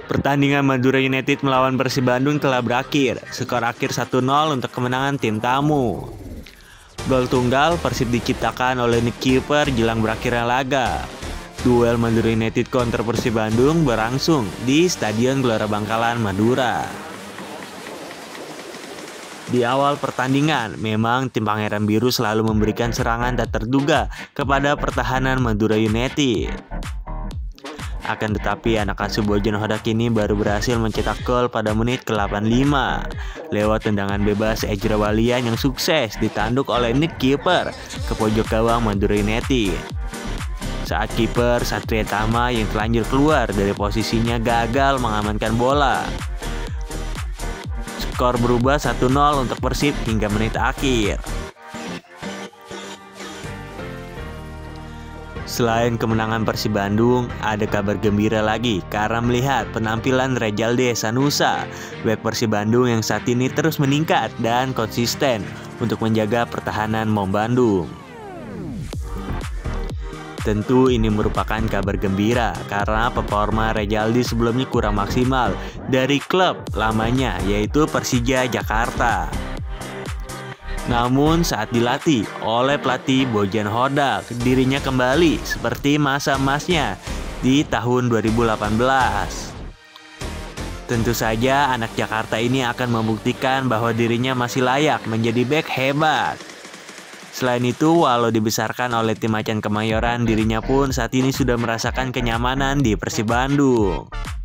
Pertandingan Madura United melawan Persib Bandung telah berakhir. Skor akhir 1-0 untuk kemenangan tim tamu. Gol tunggal Persib diciptakan oleh Nick Keeper jelang berakhirnya laga. Duel Madura United kontra Persib Bandung berlangsung di Stadion Gelora Bangkalan, Madura. Di awal pertandingan, memang tim Pangeran Biru selalu memberikan serangan tak terduga kepada pertahanan Madura United. Akan tetapi anak asuh Bojan Hodak ini baru berhasil mencetak gol pada menit ke-85 lewat tendangan bebas Ejra Walian yang sukses ditanduk oleh Nick Keeper ke pojok gawang Madura United. Saat kiper Satria Tama yang telanjur keluar dari posisinya gagal mengamankan bola. Skor berubah 1-0 untuk Persib hingga menit akhir. Selain kemenangan Persib Bandung, ada kabar gembira lagi karena melihat penampilan Rejalde Sanusa, bek Persib Bandung yang saat ini terus meningkat dan konsisten untuk menjaga pertahanan Maung Bandung. Tentu ini merupakan kabar gembira karena performa Rejalde sebelumnya kurang maksimal dari klub lamanya yaitu Persija Jakarta. Namun saat dilatih oleh pelatih Bojan Hodak, dirinya kembali seperti masa emasnya di tahun 2018. Tentu saja anak Jakarta ini akan membuktikan bahwa dirinya masih layak menjadi bek hebat. Selain itu, walau dibesarkan oleh tim Macan Kemayoran, dirinya pun saat ini sudah merasakan kenyamanan di Persib Bandung.